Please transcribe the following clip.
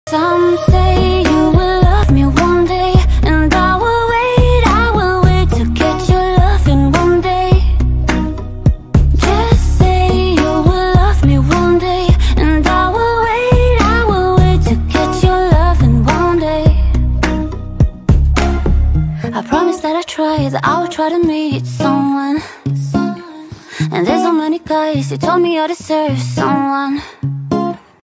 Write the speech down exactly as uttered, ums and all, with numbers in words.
Some say you will love me one day, and I will wait, I will wait to get your loving one day. Just say you will love me one day, and I will wait, I will wait to get your loving one day. I promise that I try, that I will try to meet someone. And there's so many guys, you told me I deserve someone.